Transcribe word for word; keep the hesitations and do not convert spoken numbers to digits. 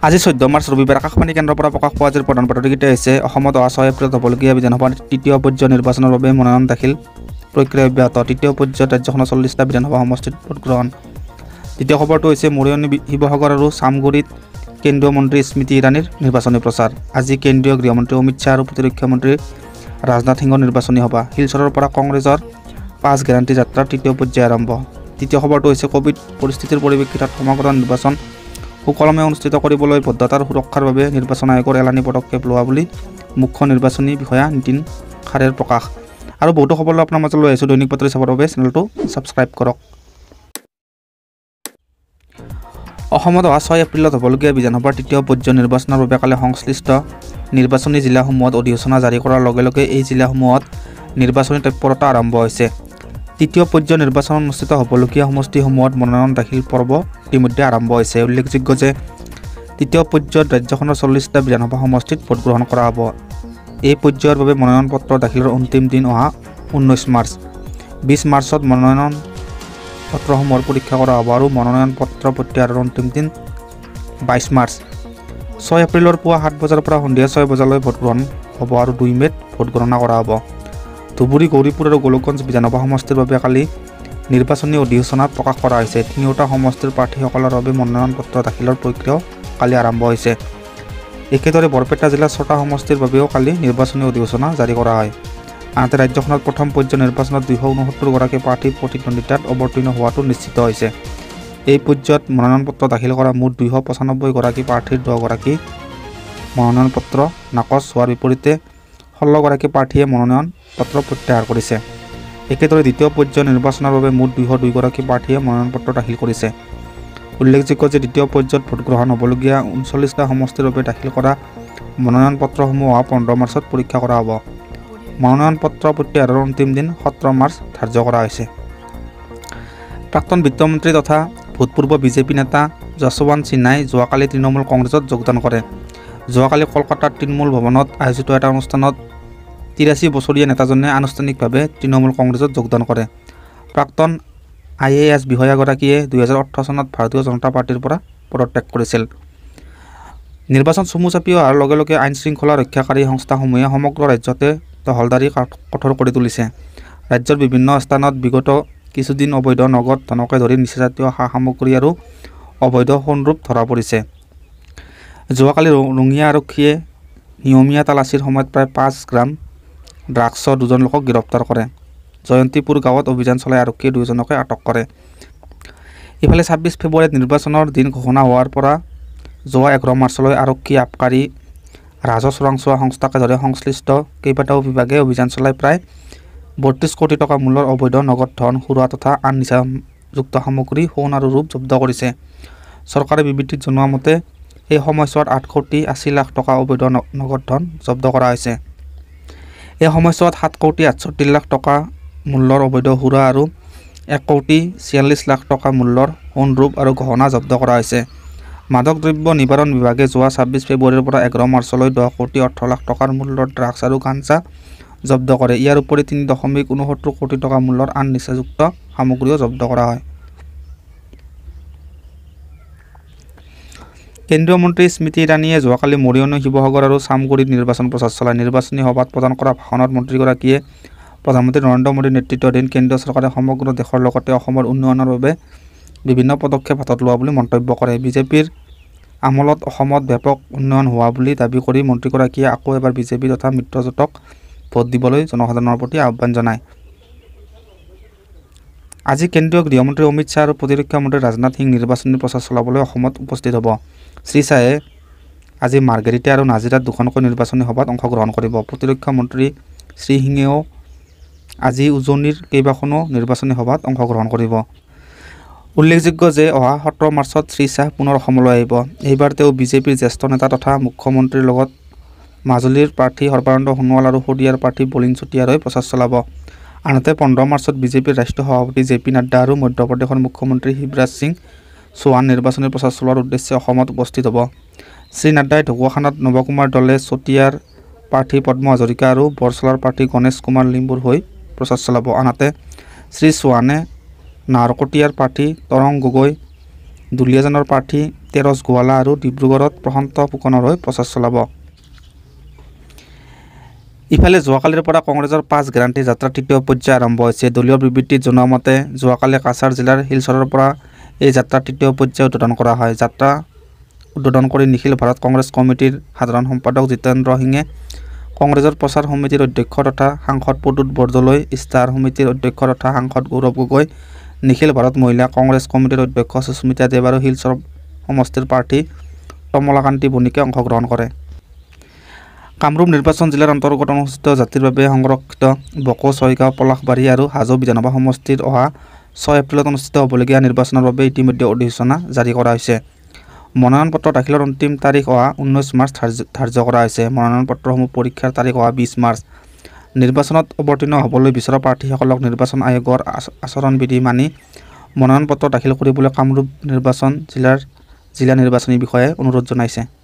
আজি চৈধ্য মাৰ্চ ৰবিবাৰ আকাশবাণী কেন্দ্ৰৰ পৰা প্ৰকাশ পোৱা আজিৰ প্ৰধান বাতৰিকেইটা হৈছে অসমত অহা ছয় এপ্ৰিলত হ'বলগীয়া বিধানসভাৰ তৃতীয় পৰ্যায়ৰ নিৰ্বাচনৰ বাবে মনোনয়ন দাখিল প্ৰক্ৰিয়া অব্যাহত। তৃতীয় পৰ্যায়ত ৰাজ্যখনৰ চল্লিছটা বিধানসভা সমষ্টিত ভোটগ্ৰহণ। দ্বিতীয় খবৰটো হৈছে মৰিয়নি শিৱসাগৰ আৰু চামগুৰিত কেন্দ্ৰীয় মন্ত্ৰী স্মৃতি ইৰাণীৰ নিৰ্বাচনী প্ৰচাৰ। আজি কেন্দ্ৰীয় গৃহমন্ত্ৰী অমিত শ্বাহ আৰু প্ৰতিৰক্ষা মন্ত্ৰী ৰাজনাথ সিঙৰ নিৰ্বাচনী সভা। শিলচৰৰ পৰা কংগ্ৰেছৰ পাঁচ গেৰাণ্টি যাত্ৰাৰ তৃতীয় পৰ্যায় আৰম্ভ। তৃতীয় খবৰটো হৈছে ক'ভিড পৰিস্থিতিৰ পৰিপ্ৰেক্ষিতত সমগ্ৰ নিৰ্বাচন সুকলমে অনুষ্ঠিত কৰিবলৈ ভোটদাতাৰ সুৰক্ষাৰ বাবে নিৰ্বাচন আয়োগৰ এলানি পদক্ষেপ লোৱা বুলি মুখ্য নিৰ্বাচনী বিষয়া নীতিন খাড়েৰ প্ৰকাশ। আৰু বহুতো খবৰ আপোনাৰ মাজত লৈ আহিছোঁ। দৈনিক বাতৰি চাবৰ বাবে চেনেলটো ছাবস্ক্ৰাইব কৰক। অসমত অহা ছয় এপ্ৰিলত হ'বলগীয়া বিধানসভাৰ তৃতীয় পৰ্যায়ৰ নিৰ্বাচনৰ বাবে কালি সংশ্লিষ্ট নিৰ্বাচনী জিলাসমূহত অধিসূচনা জাৰি কৰাৰ লগে লগে এই জিলাসমূহত নিৰ্বাচনী তৎপৰতা আৰম্ভ হৈছে। তৃতীয় পৰ্যায়ৰ নিৰ্বাচন অনুষ্ঠিত হ'বলগীয়া সমষ্টিসমূহত মনোনয়ন দাখিল পৰ্ব ইতিমধ্যে আৰম্ভ হৈছে। উল্লেখযোগ্য যে তৃতীয় পৰ্যায়ত ৰাজ্যখনৰ চল্লিছটা বিধানসভা সমষ্টিত ভোটগ্ৰহণ কৰা হ'ব। এই পৰ্যায়ৰ বাবে মনোনয়ন পত্ৰ দাখিলৰ অন্তিম দিন অহা ঊনৈছ মাৰ্চ। বিছ মাৰ্চত মনোনয়ন পত্ৰসমূহৰ পৰীক্ষা কৰা হ'ব আৰু মনোনয়ন পত্ৰ প্ৰত্যাহাৰৰ অন্তিম দিন বাইছ মাৰ্চ। ছয় এপ্ৰিলৰ পুৱা সাত বজাৰ পৰা সন্ধিয়া ছয় বজালৈ ভোটগ্ৰহণ হ'ব আৰু দুই মে'ত ভোট গণনা কৰা হ'ব। ধুবুৰী, গৌৰীপুৰ আৰু গোলকগঞ্জ বিধানসভা সমষ্টিৰ বাবে কালি নিৰ্বাচনী অধিসূচনাত প্ৰকাশ কৰা হৈছে। তিনিওটা সমষ্টিৰ প্ৰাৰ্থীসকলৰ বাবে মনোনয়ন পত্ৰ দাখিলৰ প্ৰক্ৰিয়াও কালি আৰম্ভ হৈছে। একেদৰে বৰপেটা জিলাৰ ছটা সমষ্টিৰ বাবেও কালি নিৰ্বাচনী অধিসূচনা জাৰি কৰা হয়। আনহাতে ৰাজ্যখনত প্ৰথম পৰ্যায়ৰ নিৰ্বাচনত দুশ ঊনসত্তৰ গৰাকী প্ৰাৰ্থী প্ৰতিদ্বন্দ্বিতাত অৱতীৰ্ণ হোৱাটো নিশ্চিত হৈছে। এই পৰ্যায়ত মনোনয়ন পত্ৰ দাখিল কৰা মুঠ দুশ পঁচানব্বৈ গৰাকী প্ৰাৰ্থীৰ দহ গৰাকী মনোনয়ন পত্ৰ নাকচ হোৱাৰ বিপৰীতে ষোল্ল গৰাকী প্ৰাৰ্থীয়ে মনোনয়ন পত্ৰ প্ৰত্যাহাৰ কৰিছে। একেদৰে দ্বিতীয় পৰ্যায়ৰ নিৰ্বাচনৰ বাবে মুঠ দুশ দুই গৰাকী প্ৰাৰ্থীয়ে মনোনয়ন পত্ৰ দাখিল কৰিছে। উল্লেখযোগ্য যে দ্বিতীয় পৰ্যায়ত ভোটগ্ৰহণ হ'বলগীয়া ঊনচল্লিছটা সমষ্টিৰ বাবে দাখিল কৰা মনোনয়ন পত্ৰসমূহ অহা পোন্ধৰ মাৰ্চত পৰীক্ষা কৰা হ'ব। মনোনয়ন পত্ৰ প্ৰত্যাহাৰৰ অন্তিম দিন সোতৰ মাৰ্চ ধাৰ্য কৰা হৈছে। প্ৰাক্তন বিত্তমন্ত্ৰী তথা ভূতপূৰ্ব বিজেপি নেতা যশৱন্ত সিনহাই যোৱাকালি তৃণমূল কংগ্ৰেছত যোগদান কৰে। যোৱাকালি কলকাতাৰ তৃণমূল ভৱনত আয়োজিত এটা অনুষ্ঠানত তিৰাশী বছৰীয়া নেতাজনে আনুষ্ঠানিকভাৱে তৃণমূল কংগ্ৰেছত যোগদান কৰে। প্ৰাক্তন আই এ এছ বিষয়াগৰাকীয়ে দুহেজাৰ ওঠৰ চনত ভাৰতীয় জনতা পাৰ্টীৰ পৰা পদত্যাগ কৰিছিল। নিৰ্বাচন চমু চাপি অহাৰ লগে লগে আইন শৃংখলা ৰক্ষাকাৰী সংস্থাসমূহে সমগ্ৰ ৰাজ্যতে টহলদাৰী কঠোৰ কৰি তুলিছে। ৰাজ্যৰ বিভিন্ন স্থানত বিগত কিছুদিন অবৈধ নগদ ধনকে ধৰি নিচাজাতীয় সা সামগ্ৰী আৰু অবৈধ সোণৰূপ ধৰা পৰিছে। যোৱাকালি ৰঙিয়া আৰক্ষীয়ে নিয়মীয়া তালাচীৰ সময়ত প্ৰায় পাঁচ গ্ৰাম ড্ৰাগছৰ দুজন লোকক গ্ৰেপ্তাৰ কৰে। জয়ন্তীপুৰ গাঁৱত অভিযান চলাই আৰক্ষীয়ে দুজনকে আটক কৰে। ইফালে ছাব্বিছ ফেব্ৰুৱাৰীত নিৰ্বাচনৰ দিন ঘোষণা হোৱাৰ পৰা যোৱা এঘাৰ মাৰ্চলৈ আৰক্ষী, আবকাৰী, ৰাজহ চোৰাংচোৱা সংস্থাকে ধৰি সংশ্লিষ্ট কেইবাটাও বিভাগে অভিযান চলাই প্ৰায় বত্ৰিছ কোটি টকা মূল্যৰ অবৈধ নগদ ধন, সুৰা তথা আন নিচাযুক্ত সামগ্ৰী, সোণ আৰু ৰূপ জব্দ কৰিছে। চৰকাৰে বিবৃতিত জনোৱা মতে এই সময়ছোৱাত আঠ কোটি আশী লাখ টকা অবৈধ নগদ ধন জব্দ কৰা হৈছে। এই সময়ছোৱাত সাত কোটি আঠষষ্ঠি লাখ টকা মূল্যৰ অবৈধ সুৰা আৰু এক কোটি ছিয়াল্লিছ লাখ টকা মূল্যৰ সোণ, ৰূপ আৰু গহনা জব্দ কৰা হৈছে। মাদক দ্ৰব্য নিবাৰণ বিভাগে যোৱা ছাব্বিছ ফেব্ৰুৱাৰীৰ পৰা এঘাৰ মাৰ্চলৈ দহ কোটি ওঠৰ লাখ টকাৰ মূল্যৰ ড্ৰাগছ আৰু গাঞ্জা জব্দ কৰে। ইয়াৰ উপৰি তিনি দশমিক ঊনসত্তৰ কোটি টকা মূল্যৰ আন নিচাযুক্ত সামগ্ৰীও জব্দ কৰা হয়। কেন্দ্ৰীয় মন্ত্ৰী স্মৃতি ইৰাণীয়ে যোৱাকালি মৰিয়নি, শিৱসাগৰ আৰু চামগুৰিত নিৰ্বাচন প্ৰচাৰ চলায়। নিৰ্বাচনী সভাত প্ৰদান কৰা ভাষণত মন্ত্ৰীগৰাকীয়ে প্ৰধানমন্ত্ৰী নৰেন্দ্ৰ মোদীৰ নেতৃত্বাধীন কেন্দ্ৰীয় চৰকাৰে সমগ্ৰ দেশৰ লগতে অসমৰ উন্নয়নৰ বাবে বিভিন্ন পদক্ষেপ হাতত লোৱা বুলি মন্তব্য কৰে। বিজেপিৰ আমোলত অসমত ব্যাপক উন্নয়ন হোৱা বুলি দাবী কৰি মন্ত্ৰীগৰাকীয়ে আকৌ এবাৰ বিজেপি তথা মিত্ৰজোঁটক ভোট দিবলৈ জনসাধাৰণৰ প্ৰতি আহ্বান জনায়। আজি কেন্দ্ৰীয় গৃহমন্ত্ৰী অমিত শ্বাহ আৰু প্ৰতিৰক্ষা মন্ত্ৰী ৰাজনাথ সিং নিৰ্বাচনী প্ৰচাৰ চলাবলৈ অসমত উপস্থিত হ'ব। শ্ৰীশ্বাহে আজি মাৰ্ঘেৰিটা আৰু নাজিৰাত দুখনকৈ নিৰ্বাচনী সভাত অংশগ্ৰহণ কৰিব। প্ৰতিৰক্ষা মন্ত্ৰী শ্ৰীসিঙেও আজি উজনিৰ কেইবাখনো নিৰ্বাচনী সভাত অংশগ্ৰহণ কৰিব। উল্লেখযোগ্য যে অহা সোতৰ মাৰ্চত শ্ৰীশ্বাহ পুনৰ অসমলৈ আহিব। এইবাৰ তেওঁ বিজেপিৰ জ্যেষ্ঠ নেতা তথা মুখ্যমন্ত্ৰীৰ লগত মাজুলীৰ প্ৰাৰ্থী সৰ্বানন্দ সোণোৱাল আৰু শদিয়াৰ প্ৰাৰ্থী বলিন চুতীয়াৰ হৈ প্ৰচাৰ চলাব। আনহাতে পোন্ধৰ মাৰ্চত বিজেপিৰ ৰাষ্ট্ৰীয় সভাপতি জে পি নাড্ডা আৰু মধ্যপ্ৰদেশৰ মুখ্যমন্ত্ৰী শিৱৰাজ সিং চৌহান নিৰ্বাচনী প্ৰচাৰ চলোৱাৰ উদ্দেশ্যে অসমত উপস্থিত হ'ব। শ্ৰী নাড্ডাই ঢকুৱাখানাত নৱকুমাৰ দলে, চতিয়াৰ প্ৰাৰ্থী পদ্ম হাজৰিকা আৰু বৰছলাৰ প্ৰাৰ্থী গণেশ কুমাৰ লিম্বুৰ হৈ প্ৰচাৰ চলাব। আনহাতে শ্ৰী চৌহানে নাহৰকটীয়াৰ প্ৰাৰ্থী তৰং গগৈ, দুলীয়াজানৰ প্ৰাৰ্থী তেৰছ গোৱালা আৰু ডিব্ৰুগড়ত প্ৰশান্ত ফুকনৰ হৈ প্ৰচাৰ চলাব। ইফালে যোৱাকালিৰ পৰা কংগ্ৰেছৰ পাঁচ গ্যাৰাণ্টি যাত্ৰাৰ তৃতীয় পৰ্যায় আৰম্ভ হৈছে। দলীয় বিবৃতিত জনোৱা মতে যোৱাকালি কাছাৰ জিলাৰ শিলচৰৰ পৰা এই যাত্ৰাৰ তৃতীয় পৰ্যায় উদ্বোধন কৰা হয়। যাত্ৰা উদ্বোধন কৰি নিখিল ভাৰত কংগ্ৰেছ কমিটিৰ সাধাৰণ সম্পাদক জিতেন্দ্ৰ সিঙে, কংগ্ৰেছৰ প্ৰচাৰ সমিতিৰ অধ্যক্ষ তথা সাংসদ প্ৰদ্যুৎ বৰদলৈ, ইস্তাহাৰ সমিতিৰ অধ্যক্ষ তথা সাংসদ গৌৰৱ গগৈ, নিখিল ভাৰত মহিলা কংগ্ৰেছ কমিটিৰ অধ্যক্ষ সুস্মিতা দেৱ আৰু শিলচৰ সমষ্টিৰ প্ৰাৰ্থী কমলাকান্তি বণিকে অংশগ্ৰহণ কৰে। কামৰূপ নিৰ্বাচন জিলাৰ অন্তৰ্গত অনুসূচিত জাতিৰ বাবে সংৰক্ষিত বকো, ছয়গাঁও, পলাশবাৰী আৰু হাজো বিধানসভা সমষ্টিত অহা ছয় এপ্ৰিলত অনুষ্ঠিত হ'বলগীয়া নিৰ্বাচনৰ বাবে ইতিমধ্যে অধিসূচনা জাৰি কৰা হৈছে। মনোনয়ন পত্ৰ দাখিলৰ অন্তিম তাৰিখ অহা ঊনৈছ মাৰ্চ ধাৰ্য কৰা হৈছে। মনোনয়ন পত্ৰসমূহ পৰীক্ষাৰ তাৰিখ অহা বিছ মাৰ্চ। নিৰ্বাচনত অৱতীৰ্ণ হ'বলৈ বিচৰা প্ৰাৰ্থীসকলক নিৰ্বাচন আয়োগৰ আচৰণবিধি মানি মনোনয়ন পত্ৰ দাখিল কৰিবলৈ কামৰূপ নিৰ্বাচন জিলাৰ জিলা নিৰ্বাচনী বিষয়াই অনুৰোধ জনাইছে।